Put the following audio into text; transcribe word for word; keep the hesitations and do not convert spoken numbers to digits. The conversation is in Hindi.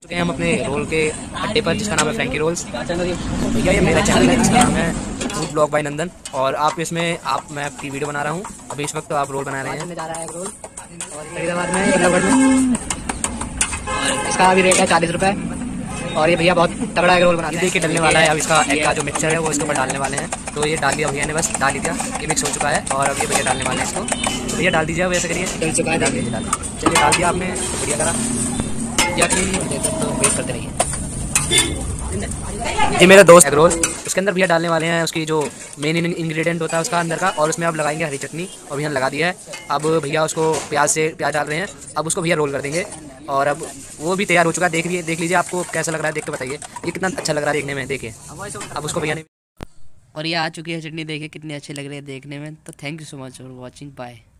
चुके हैं हम अपने रोल के अड्डे पर जिसका नाम है फ्रैंकी रोल्स। भैया ये मेरा चैनल है जिसका नाम है फूड ब्लॉग बाय नंदन और आप इसमें आप मैं आपकी वीडियो बना रहा हूँ। अभी इस वक्त तो आप रोल बना रहे हैं। जा रहा है रोल और फरीदाबाद में एक में और इसका अभी रेट है चालीस रुपये और ये भैया बहुत तगड़ा एग रोल बना देखिए डलने वाला है। अब इसका एग का जो मिक्सचर है वो इसके ऊपर डालने वाले हैं। तो ये डाल दिया भैया ने, बस डाल दिया, ये मिक्स हो चुका है और अब ये भैया डालने वाले हैं इसको। तो भैया डाल दीजिए, वैसे करिए डल चुका है, डाल दीजिए डाल चलिए डाल दिया आपने, बढ़िया करा या कि तो वेट करते रहिए। ये मेरा दोस्त एग रोल, उसके अंदर भैया डालने वाले हैं उसकी जो मेन इंग्रेडिएंट होता है उसका अंदर का, और उसमें अब लगाएंगे हरी चटनी और भैया लगा दिया है। अब भैया उसको प्याज से प्याज डाल रहे हैं, अब उसको भैया रोल कर देंगे और अब वो भी तैयार हो चुका है। देख लीजिए देख लीजिए आपको कैसा लग रहा है, देख के बताइए ये कितना अच्छा लग रहा है देखने में। देखिए अब उसको भैया ने और ये आ चुकी है चटनी, देखिए कितनी अच्छी लग रही है देखने में। तो thank you so much for watching, bye.